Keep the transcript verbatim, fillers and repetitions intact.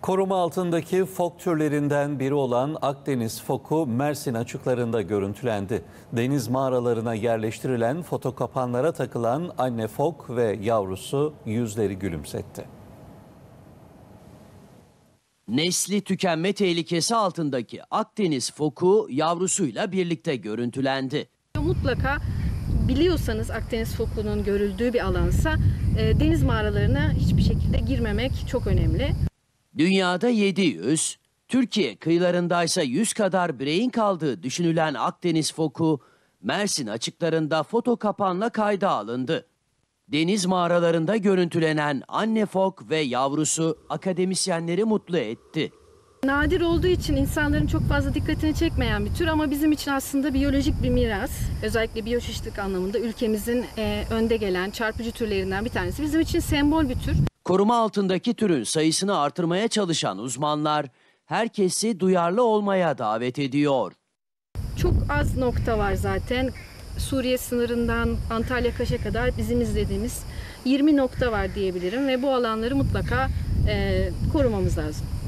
Koruma altındaki fok türlerinden biri olan Akdeniz foku Mersin açıklarında görüntülendi. Deniz mağaralarına yerleştirilen fotokapanlara takılan anne fok ve yavrusu yüzleri gülümsetti. Nesli tükenme tehlikesi altındaki Akdeniz foku yavrusuyla birlikte görüntülendi. Mutlaka biliyorsanız Akdeniz fokunun görüldüğü bir alansa e, deniz mağaralarına hiçbir şekilde girmemek çok önemli. Dünyada yedi yüz, Türkiye kıyılarındaysa yüz kadar bireyin kaldığı düşünülen Akdeniz foku Mersin açıklarında foto kapanla kayda alındı. Deniz mağaralarında görüntülenen anne fok ve yavrusu akademisyenleri mutlu etti. Nadir olduğu için insanların çok fazla dikkatini çekmeyen bir tür ama bizim için aslında biyolojik bir miras. Özellikle biyoçeşitlilik anlamında ülkemizin e, önde gelen çarpıcı türlerinden bir tanesi. Bizim için sembol bir tür. Koruma altındaki türün sayısını artırmaya çalışan uzmanlar herkesi duyarlı olmaya davet ediyor. Çok az nokta var zaten. Suriye sınırından Antalya Kaş'a kadar bizim izlediğimiz yirmi nokta var diyebilirim ve bu alanları mutlaka e, korumamız lazım.